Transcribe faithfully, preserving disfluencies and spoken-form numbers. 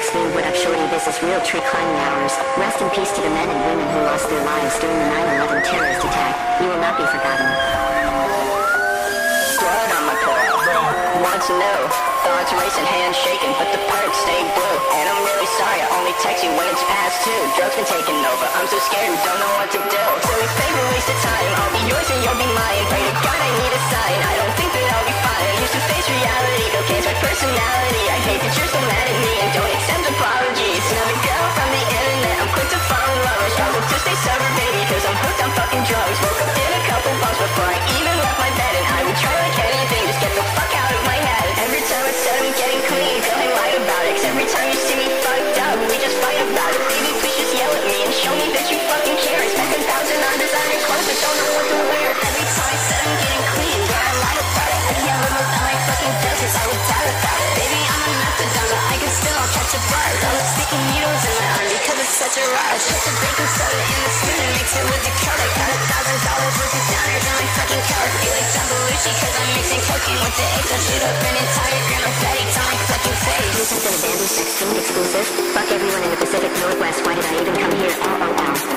sixteen. What up, shorty? This is real tree climbing hours. Rest in peace to the men and women who lost their lives during the nine eleven terrorist attack. You will not be forgotten. Blood on my pillow. Want to know? Thoughts racing, hands shaking, but the perks stay blue. And I'm really sorry, I only text you when it's past two. Drugs been taking over, I'm so scared and don't know what to do. So we favorite waste of time, I'll be yours and you'll be mine. Pray to God I need a sign, I don't think that I'll be fine. I used to face reality, cocaine's my personality. I hate that you're so mad at me and don't accept apologies. Another girl from the internet, I'm quick to fall in love. I struggle to stay sober, baby, cause I'm hooked on fucking drugs. Woke up in a couple bumps before I even left my bed. And I would try like anything, just get the fuck out of my head. Every time I said I'm getting clean, feeling light about it. Cause every time you see me fucked up, we just fight about it. Baby, please just yell at me and show me that you fucking care. I spent a thousand on designer clothes but don't know what to wear. Every time I said I'm getting clean, yeah, I lied about it. I can't live without my fucking deserts, I would die without it. Baby, I'm a methadone, but I can still catch a buzz. I was sticking needles in my arm because it's such a rush. Put the baking soda in the spoon and mix it with the color. Got a thousand dollars worth of downers in my fucking car. Feel like John Belushi cause I'm mixing cocaine with the eggs. I shoot up an entire gram of fatty to my fucking face. Listen to the Bambi sixteen exclusive. Fuck everyone in the Pacific Northwest, why did I even come here? L O L.